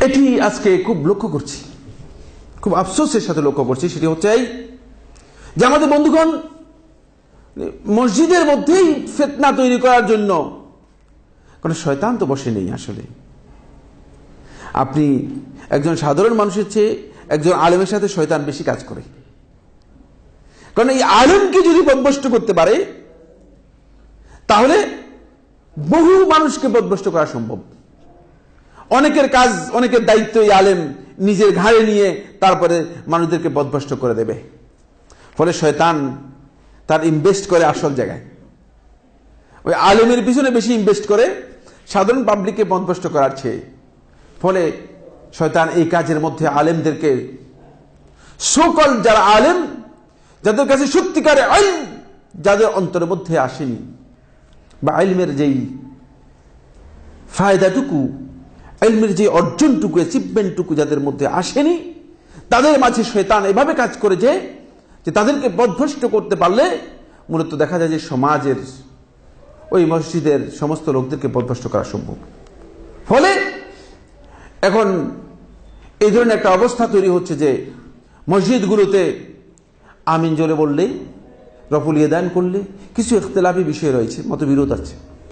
এটি আজকে খুব লক্ষ্য করছি, খুব আফসোসের সাথে লক্ষ্য করছি। সেটি হচ্ছে এই যে আমাদের বন্ধুগণ মসজিদের মধ্যেই ফিতনা তৈরি করার জন্য, কারণ শয়তান তো বসে নেই। আসলে আপনি একজন সাধারণ মানুষের চেয়ে একজন আলেমের সাথে শয়তান বেশি কাজ করে, কারণ এই আলেমকে যদি পথভ্রষ্ট করতে পারে তাহলে বহু মানুষকে পথভ্রষ্ট করা সম্ভব। অনেকের কাজ, অনেকের দায়িত্ব এই আলেম নিজের ঘাড়ে নিয়ে তারপরে মানুষদেরকে পথভ্রষ্ট করে দেবে। ফলে শয়তান তার ইনভেস্ট করে আসল জায়গায়, ওই আলেমের পিছনে বেশি ইনভেস্ট করে সাধারণ পাবলিককে পথভ্রষ্ট করার চেয়ে। ফলে শয়তান এই কাজের মধ্যে আলেমদেরকে, সকল যারা আলেম, যাদের কাছে সত্যিকারে ইলম, যাদের অন্তরের মধ্যে আসেনি, বা ইলমের যেই ফায়দাটুকু, ইলমের যে অর্জনটুকু, অ্যাচিভমেন্টটুকু যাদের মধ্যে আসেনি, তাদের মাঝে শয়তান এভাবে কাজ করে যে তাদেরকে পথভ্রষ্ট করতে পারলে মূলত দেখা যায় যে সমাজের, ওই মসজিদের সমস্ত লোকদেরকে পথভ্রষ্ট করা সম্ভব। ফলে এখন এই ধরনের একটা অবস্থা তৈরি হচ্ছে যে মসজিদগুলোতে আমিন জোরে বললে, রফুল ইয়াদান করলে কিছু ইখতিলাফি বিষয় রয়েছে, মতবিরোধ আছে,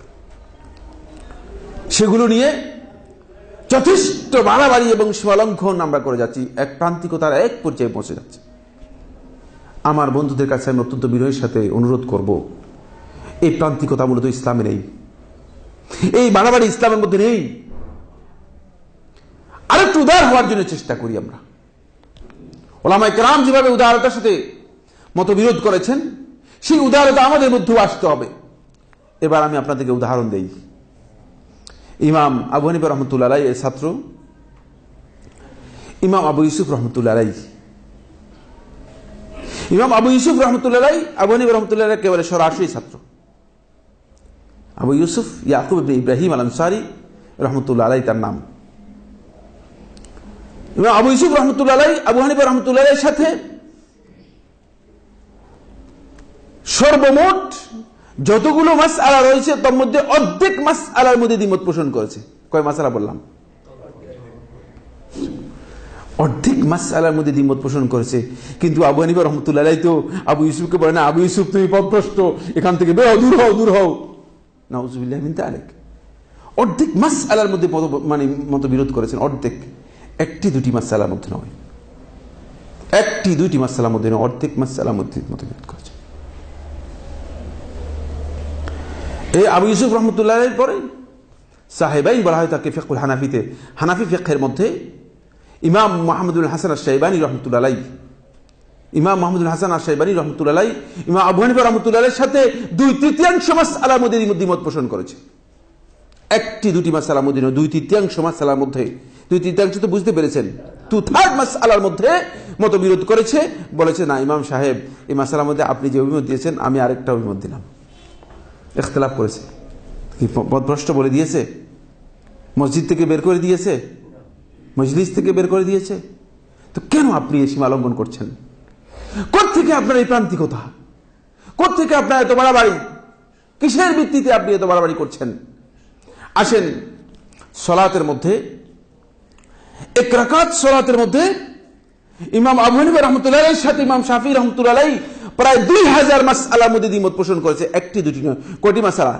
সেগুলো নিয়ে যথেষ্ট বাড়াবাড়ি এবং সীমালঙ্ঘন আমরা করে যাচ্ছি, এক প্রান্তিকতার এক পর্যায়ে পৌঁছে যাচ্ছে। আমার বন্ধুদের কাছে আমি অত্যন্ত বিনয়ের সাথে অনুরোধ করব, এই প্রান্তিকতা মূলত ইসলামে নেই, এই বাড়াবাড়ি ইসলামের মধ্যে নেই। আরেকটু উদার হওয়ার জন্য চেষ্টা করি আমরা। ওলামায়ে কেরাম যেভাবে উদারতার সাথে মতবিরোধ করেছেন, সেই উদারতা আমাদের মধ্যেও আসতে হবে। এবার আমি আপনাদেরকে উদাহরণ দেই। ইমাম আবু হানিফা রহমতুল্লাহ আলাইহি এর ছাত্র ইমাম আবু ইউসুফ রহমতুল্লাহ আলাইহি, ইমাম আবু ইউসুফ রহমতুল্লাহ আলাইহি আবু হানিফা রহমতুল্লাহ আলাইহি একেবারে সরাসরি ছাত্র। আবু ইউসুফ ইয়াকুব ইবনে ইব্রাহিম আল আনসারী রহমতুল্লাহ আলাইহি তার নাম। ইমাম আবু ইউসুফ রহমতুল্লাহ আলাইহি আবু হানিফা রহমতুল্লাহ আলাইহির সাথে সর্বমোট যতগুলো মাসআলা রয়েছে তার মধ্যে অর্ধেক মাসআলার মধ্যে দ্বিমত পোষণ করেছে। কয় মাসআলা বললাম? অর্ধেক মাসআলার মধ্যে দ্বিমত পোষণ করেছে। কিন্তু আবু হানিফা রহমতুল্লাহ আলাইহি তো আবু ইউসুফকে বলে না, আবু ইউসুফ তুমি পথভ্রষ্ট, এখান থেকে বের হও, দূর হও, দূর হও। নাউযুবিল্লাহি মিন যালিক। অর্ধেক মাসআলার মধ্যে মতবিরোধ করেছেন, অর্ধেক, একটি দুটি মাসআলার মধ্যে নয়, একটি দুইটি মাসআলার মধ্যে নয়, অর্ধেক মাসআলার মধ্যে মতবিরোধ করেছে। এই আবু ইউসুফ রহমতুল্লাহ আলাইহির পরে সাহেবাইন বলা হয় তাকে ফিকহুল হানাফিতে, হানাফি ফিকহের মধ্যে ইমাম মুহাম্মদুল হাসান আশ-শাইবানী রহমতুল্লাহ আলাইহি, ইমাম মুহাম্মদুল হাসান আশ-শাইবানী রহমতুল্লাহ আলাইহি ইমাম আবু হানিফা রহমতুল্লাহ আলাইহির সাথে 2/3 মাসআলার মধ্যে দ্বিমত পোষণ করেছে। একটি দুটি মাসআলার মধ্যে নয়, 2/3 মাসআলার মধ্যে, 2/3 তো বুঝতে পেরেছেন, 2/3 মাসআলার মধ্যে মতবিরোধ করেছে। বলেছে না ইমাম সাহেব, এই মাসআলার মধ্যে আপনি যে অভিমত দিয়েছেন আমি আরেকটা অভিমত দিলাম। ইখতিলাফ করেছে, কি পথভ্রষ্ট বলে দিয়েছে? মসজিদ থেকে বের করে দিয়েছে? মজলিস থেকে বের করে দিয়েছে? তো কেন আপনি এই সীমা লঙ্ঘন করছেন? কোত্থেকে আপনার এই প্রান্তিকতা? কোত্থেকে আপনার এত বাড়াবাড়ি? কিসের ভিত্তিতে আপনি এত বাড়াবাড়ি করছেন? আসেন, সলাতের মধ্যে, এক রাকাত সলাতের মধ্যে ইমাম আবু হানিফা রাহমাতুল্লাহ আলাইহির সাথে ইমাম শাফিঈ রাহমাতুল্লাহ আলাইহি প্রায় 2000 মাসআলার মধ্যে দ্বিমত পোষণ করেছে। একটি দুটি নয়, কোটি মাসআলা?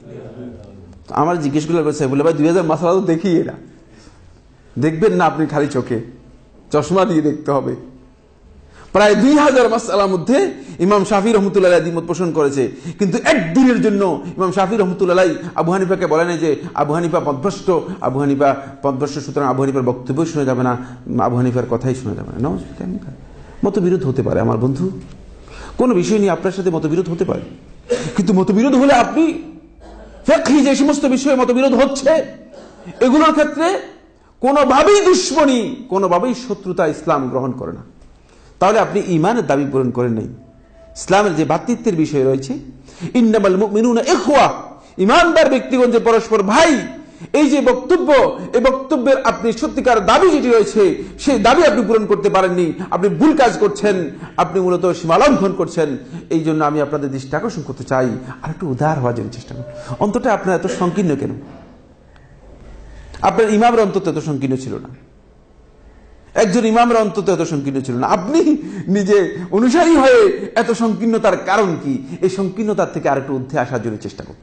আমার জিজ্ঞেস করলে বলে ভাই 2000 মাসআলা তো দেখি, এরা দেখবেন না আপনি খালি চোখে, চশমা দিয়ে দেখতে হবে। প্রায় 2000 মাসআলার মধ্যে ইমাম শাফিঈ রাহমাতুল্লাহ আলাইহি দ্বিমত পোষণ করেছে। কিন্তু একদিনের জন্য ইমাম শাফিঈ রাহমাতুল্লাহ আলাইহি আবু হানিফাকে বলেন যে আবু হানিফা পথভ্রষ্ট, আবু হানিফা পথভ্রষ্ট, সুতরাং আবু হানিফার বক্তব্য শোনা যাবে না, আবু হানিফার কথাই শোনা যাবে না। মতবিরোধ হতে পারে আমার বন্ধু, কোন বিষয় নিয়ে আপনার সাথে মতবিরোধ হতে পারে, কিন্তু মতবিরোধ হলে আপনি ফিকহি যে সমস্ত বিষয়ে মতবিরোধ হচ্ছে এগুলোর ক্ষেত্রে কোনোভাবেই দুশ্মনী, কোনোভাবেই শত্রুতা ইসলাম গ্রহণ করে না। তাহলে আপনি ঈমানের দাবি পূরণ করেন নাই। ইসলামের যে ভ্রাতৃত্বের বিষয় রয়েছে, ইন্নামাল মুমিনুনা ইখওয়া, ঈমানদার ব্যক্তিগণ যে পরস্পর ভাই, এই যে বক্তব্য, এই বক্তব্যের আপনি সত্যিকার দাবি যেটি রয়েছে সেই দাবি আপনি পূরণ করতে পারেননি, আপনি ভুল কাজ করছেন, আপনি মূলত সীমালঙ্ঘন করছেন। এই জন্য আমি আপনাদের দৃষ্টি আকর্ষণ করতে চাই, আর একটু উদার হওয়ার জন্য চেষ্টা করুন। অন্তত আপনার এত সংকীর্ণ কেন? আপনার ইমামের অন্তত এত সংকীর্ণ ছিল না, একজন ইমামের অন্তত এত সংকীর্ণ ছিল না। আপনি নিজে অনুসারী হয়ে এত সংকীর্ণতার কারণ কি? এই সংকীর্ণতার থেকে আরেকটু ঊর্ধ্বে আসার জন্য চেষ্টা করুন।